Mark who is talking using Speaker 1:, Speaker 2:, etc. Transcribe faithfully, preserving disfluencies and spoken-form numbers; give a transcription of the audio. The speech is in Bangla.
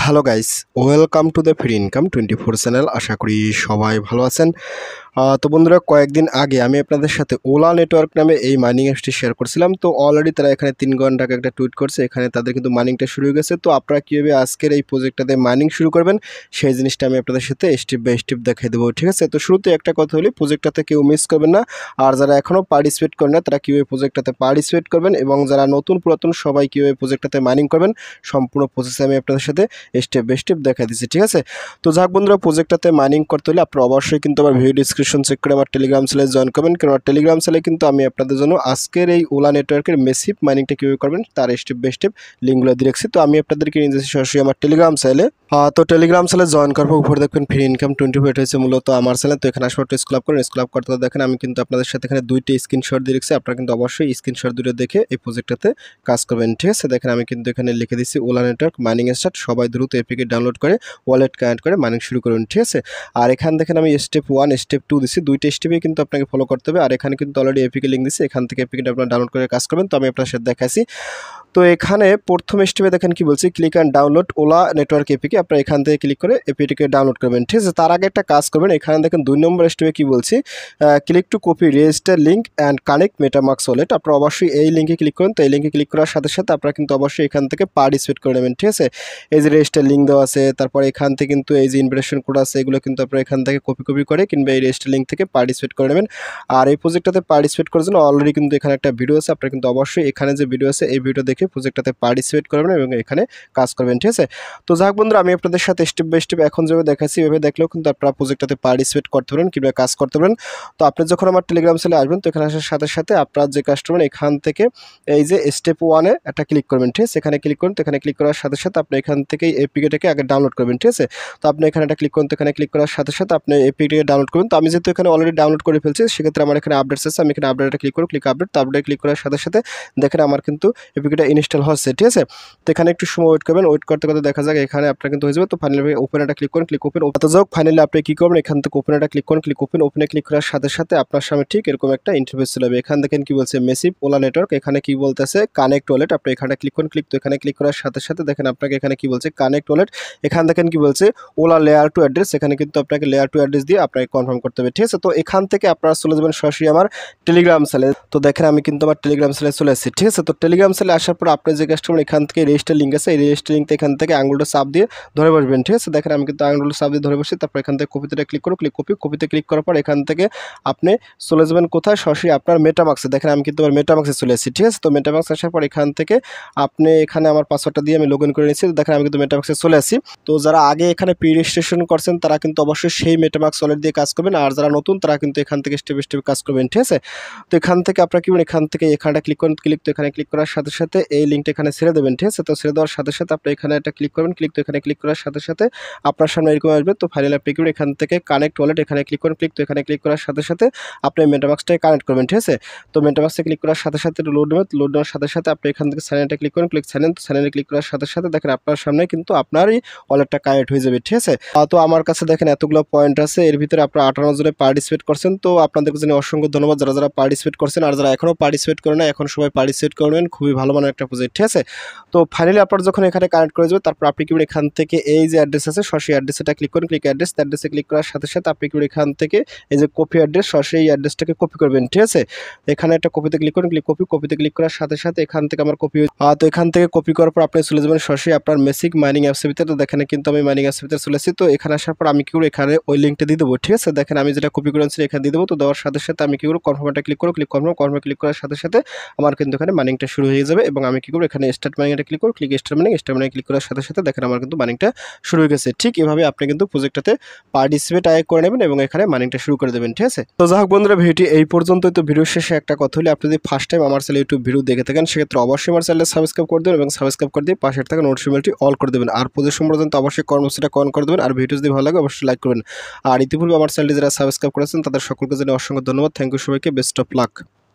Speaker 1: Hello guys, welcome to the free income twenty four channel. আশা করি সবাই ভালো আছেন। আহ, তো বন্ধুরা, কয়েকদিন আগে আমি আপনাদের সাথে ওলা নেটওয়ার্ক নামে এই মাইনিং অ্যাপসটি শেয়ার করছিলাম। তো অলরেডি তারা এখানে তিন ঘন্টা আগে একটা টুইট করছে, এখানে তাদের কিন্তু মাইনিংটা শুরু হয়ে গেছে। তো আপনারা কীভাবে আজকের এই প্রজেক্টটাতে মাইনিং শুরু করবেন সেই জিনিসটা আমি আপনাদের সাথে স্টেপ বাই স্টেপ দেখিয়ে দেবো, ঠিক আছে? তো শুরুতে একটা কথা হলি, প্রজেক্টটাতে কেউ মিস করবেন না। আর যারা এখনও পার্টিসিপেট করেন না তারা কীভাবে প্রজেক্টটাতে পার্টিসিপেট করবেন এবং যারা নতুন পুরাতন সবাই কীভাবে প্রজেক্টটাতে মাইনিং করবেন সম্পূর্ণ প্রসেসে আমি আপনাদের সাথে স্টেপ বাই স্টেপ দেখা দিচ্ছি, ঠিক আছে? তো যাক বন্ধুরা, প্রজেক্টটাতে মাইনিং করতে হলে আপনারা অবশ্যই কিন্তু আমার ভিডিও ডিসক্রিপশন চেক করে আমার টেলিগ্রাম চ্যানেলে জয়েন করবেন, কারণ আমার টেলিগ্রাম চ্যানেলে কিন্তু আমি আপনাদের জন্য আজকের এই ওলা নেটওয়ার্কের মেসিভ মাইনিংটা কীভাবে করবেন তার স্টেপ বাই স্টেপ লিঙ্কগুলো দিয়ে রাখছি। তো আমি আপনাদেরকে নিয়ে যাচ্ছি সরাসরি আমার টেলিগ্রাম চ্যানেলে। তো টেলিগ্রাম চ্যানেলে জয়েন করবো, উপরে দেখবেন ফ্রি ইনকাম টোয়েন্টি ফোর, এটা হচ্ছে মূলত আমার চ্যানেল। তো এখানে আসলে একটা স্ক্রল করেন, স্ক্রল করতে দেখেন আমি কিন্তু আপনাদের সাথে এখানে দুইটি স্ক্রিনশট দিয়ে রাখছি। আপনারা কিন্তু অবশ্যই স্ক্রিনশট দুটো দেখে এই প্রজেক্টটাতে কাজ করবেন, ঠিক আছে? দেখেন আমি কিন্তু এখানে লিখে দিচ্ছি ওলা নেটওয়ার্ক মাইনিং স্টার্ট। সবাই দ্রুত এপিকে ডাউনলোড করে ওয়ালেট কানেক্ট করে মাইনিং শুরু করুন, ঠিক আছে? আর এখানে দেখেন আমি স্টেপ ওয়ান স্টেপ টু দিচ্ছি, দুইটা স্টেপে কিন্তু আপনাকে ফলো করতে হবে। আর এখানে কিন্তু অলরেডি এপিকে লিঙ্ক দিচ্ছি, এখান থেকে এপিকে আপনারা ডাউনলোড করে কাজ করবেন। তো আমি আপনার সাথে দেখাচ্ছি। তো এখানে প্রথম স্টেপে দেখেন কি বলছি, click and download Ola network APK. আপনারা এখান থেকে ক্লিক করে এপিটিকে ডাউনলোড করবেন, ঠিক আছে? তার আগে একটা কাজ করবেন, এখানে দেখেন দুই নম্বর স্টেপে কি বলছি, click to copy register link and connect MetaMask wallet. আপনারা অবশ্যই এই লিঙ্কে ক্লিক করুন। তো এই লিঙ্কে ক্লিক করার সাথে সাথে আপনারা কিন্তু অবশ্যই এখান থেকে পার্টিসিপেট করে নেবেন, ঠিক আছে? এই যে রেজিস্টার লিঙ্ক দেওয়া আছে, তারপরে এখান থেকে কিন্তু এই যে ইনভিটেশন কোড আছে, এগুলো কিন্তু আপনারা এখান থেকে কপি কপি করে কিংবা এই রেজিস্টার লিঙ্ক থেকে পার্টিসিপেট করে নেবেন। আর এই প্রজেক্টটাতে পার্টিসিপেট করার জন্য অলরেডি কিন্তু এখানে একটা ভিডিও আছে, আপনারা কিন্তু অবশ্যই এখানে যে ভিডিও আছে এই ভিডিও দেখে প্রজেক্টটাতে পার্টিসিপেট করবেন এবং এখানে কাজ করবেন, ঠিক আছে? তো যাক বন্ধুরা, আমি আপনাদের সাথে স্টেপ বাই স্টেপ এখন যেভাবে দেখাচ্ছি এভাবে দেখলেও কিন্তু আপনারা প্রজেক্টটাতে পার্টিসিপেট করতে পারেন কিংবা কাজ করতে পারেন। তো আপনি যখন আমার টেলিগ্রাম চ্যানেলে আসবেন, তো এখানে আসার সাথে সাথে আপনার যে কাস্টমার এখান থেকে এই যে স্টেপ ওয়ানে একটা ক্লিক করবেন, ঠিক আছে? এখানে ক্লিক করুন। তো এখানে ক্লিক করার সাথে সাথে আপনি এখান থেকে এপিকেটাকে আগে ডাউনলোড করবেন, ঠিক আছে? তো আপনি এখানে একটা ক্লিক করুন। তো এখানে ক্লিক করার সাথে সাথে আপনি এপিকেটাকে ডাউনলোড করবেন। তো আমি যেহেতু এখানে অলরেডি ডাউনলোড করে ফেলছি, সেক্ষেত্রে আমার এখানে আপডেটস আছে, আমি এখানে আপডেটটা ক্লিক করব, ক্লিক আপডেট। তো আপডেট ক্লিক করার সাথে সাথে দেখেন আমার কিন্তু এপিকেটা ইনস্টল হচ্ছে, ঠিক আছে? তো এখানে একটু সময় ওয়েট করবেন, ওয়েট করতে করতে দেখা যাক এখানে আপনার কিন্তু হয়ে যাবে। তো ফাইনালি ওপেন একটা ক্লিক করুন, ক্লিক ওপেন। তো যাক ফাইনালি আপনি কি করবেন, এখান থেকে ওপেন একটা ক্লিক করুন, ক্লিক ওপেন। ওপেনে ক্লিক করার সাথে সাথে আপনার সামনে ঠিক এরকম একটা ইন্টারফেস চলে যাবে। এখানে দেখেন কি বলছে, মেসিভ ওলা নেটওয়ার্ক। এখানে কি বলতেছে কানেক্ট ওয়ালেট। আপনি এখানে ক্লিক করুন, ক্লিক। তো এখানে ক্লিক করার সাথে সাথে দেখেন আপনাকে এখানে কি বলছে কানেক্ট ওয়ালেট। এখানে দেখেন কি বলছে ওলা লেয়ার টু অ্যাড্রেস। এখানে কিন্তু আপনাকে লেয়ার টু অ্যাড্রেস দিয়ে আপনাকে কনফার্ম করতে হবে, ঠিক আছে? তো এখান থেকে আপনারা চলে যাবেন সরাসরি আমার টেলিগ্রাম চ্যানেলে। তো দেখেন আমি কিন্তু আমার টেলিগ্রাম চ্যানেলে চলে আসছি, ঠিক আছে? তো টেলিগ্রাম চ্যানেলে আসার পর আপনি যে কাস্টমার এখান থেকে রেজিস্টার লিঙ্ক আছে, এই রেজিস্টার লিঙ্কটা এখান থেকে আঙুলটা চাপ দিয়ে ধরে বসবেন, ঠিক আছে? দেখেন আমি কিন্তু আঙুলটা চাপ দিয়ে ধরে বসছি। তারপর এখান থেকে কপিতে ক্লিক করুন, ক্লিক কপি। কপিতে ক্লিক করার পর এখান থেকে আপনি চলে যাবেন কোথায়, সরাসরি আপনার মেটামাক্সে। দেখেন আমি কিন্তু আমার মেটামাক্সে চলে এসেছি, ঠিক আছে? তো মেটামাক্স আসার পর এখান থেকে আপনি এখানে আমার পাসওয়ার্ডটা দিয়ে আমি লগ ইন করে নিচ্ছি। দেখেন আমি কিন্তু মেটামাক্সে চলে আসি। তো যারা আগে এখানে প্রি রেজিস্ট্রেশন করছেন তারা কিন্তু অবশ্যই সেই মেটামাক্স ওয়ালেট দিয়ে কাজ করবেন, আর যারা নতুন তারা কিন্তু এখান থেকে স্টেপ স্টেপ কাজ করবেন, ঠিক আছে? তো এখান থেকে আপনারা কি এখান থেকে এখানটা ক্লিক করুন, ক্লিক। তো এখানে ক্লিক করার সাথে সাথে এই লিঙ্কটা এখানে ছেড়ে দেবেন, ঠিক আছে? তো ছেড়ে দেওয়ার সাথে সাথে আপনি এখানে একটা ক্লিক করবেন, ক্লিক। তো এখানে ক্লিক করার সাথে সাথে আপনার সামনে এরকম আসবে। তো ফাইনালি আপনি কি এখান থেকে কানেক্ট ওয়ালেট এখানে ক্লিক করুন, ক্লিক। তো এখানে ক্লিক করার সাথে সাথে আপনি মেটামাক্সটাকে কানেক্ট করবেন, ঠিক আছে? তো মেটামাক্সে ক্লিক করার সাথে সাথে লোড নেবে, লোড নেওয়ার সাথে সাথে আপনি এখান থেকে সাইন ইনটা ক্লিক করুন, ক্লিক সাইন ইন। তো সাইন ইনে ক্লিক করার সাথে সাথে দেখেন আপনার সামনে কিন্তু আপনারই ওয়ালেটটা কানেক্ট হয়ে যাবে, ঠিক আছে? তো আমার কাছে দেখেন এতগুলো পয়েন্ট আছে, এর ভিতরে আপনারা আঠারো জনে পার্টিসিপেট করছেন। তো আপনাদের জন্য অসংখ্য ধন্যবাদ যারা যারা পার্টিসিপেট করছেন, আর যারা এখনও পার্টিসিপেট করেন না এখন সবাই পার্টিসিপেট করবেন। খুবই ভালো মানের একটা প্রজেক্ট, ঠিক আছে? তো ফাইনালি আপনার যখন এখানে কানেক্ট করে যাবে, তারপর আপনি কি এখান থেকে এই যে অ্যাড্রেস আছে সরাসরি অ্যাড্রেসটা ক্লিক করুন, ক্লিক অ্যাড্রেস। অ্যাড্রেসে ক্লিক করার সাথে সাথে আপনি কি এখান থেকে এই যে কপি অ্যাড্রেস সরাসরি এই অ্যাড্রেসটাকে কপি করবেন, ঠিক আছে? এখানে একটা কপিতে ক্লিক করুন, ক্লিক কপি। কপিতে ক্লিক করার সাথে সাথে এখান থেকে আমার কপি। তো এখান থেকে কপি করার পর আপনি চলে যাবেন সরাসরি আপনার মেসিক মাইনিং অ্যাপসের ভিতরে। তো দেখেন কিন্তু আমি মাইনিং অ্যাপসের ভিতরে চলে এসেছি। তো এখানে আসার পর আমি কি করব, এখানে ওই লিঙ্কটা দিয়ে দেবো, ঠিক আছে? দেখেন আমি যেটা কপি করেছি এখানে দিয়ে দেবো। তো দেওয়ার সাথে সাথে আমি কি করব, কনফার্মটা ক্লিক করব, ক্লিক কনফার্ম। কনফার্ম ক্লিক করার সাথে সাথে আমার কিন্তু এখানে মাইনিংটা শুরু হয়ে যাবে এবং আমি কি করব, এখানে স্টার্ট মাইনিংটা ক্লিক করব, click start mining. Start mining click করার সাথে সাথে দেখেন আমার কিন্তু মাইনিংটা শুরু হয়ে গেছে। ঠিক এভাবে আপনি কিন্তু প্রজেক্টটাতে পার্টিসিপেট আয় করে নেবেন এবং এখানে মাইনিংটা শুরু করে দেবেন, ঠিক আছে? তো যাই হোক বন্ধুরা, ভিডিওটি এই পর্যন্তই। তো ভিডিও শেষে একটা কথা হলে, আপনি যদি ফার্স্ট টাইম আমার চ্যানেল ইউটিউব ভিডিও দেখে থাকেন সেক্ষেত্রে অবশ্যই আমার চ্যানেলে সাবস্ক্রাইব করে দেবেন এবং সাবস্ক্রাইব করে দিয়ে পাশে থাকা নোটিফিকেশনটি অল করে দেবেন। আর প্রজেক্ট সম্পর্কে অবশ্যই কর্মসূচিটা কন করে দেবেন। আর ভিডিও যদি ভালো লাগে অবশ্যই লাইক করবেন। আর ইতিপূর্বে আমার চ্যানেলটি যারা সাবস্ক্রাইব করেছেন তাদের সকলকে জানাই অসংখ্য ধন্যবাদ। থ্যাংক ইউ সবাইকে, বেস্ট অফ লাক।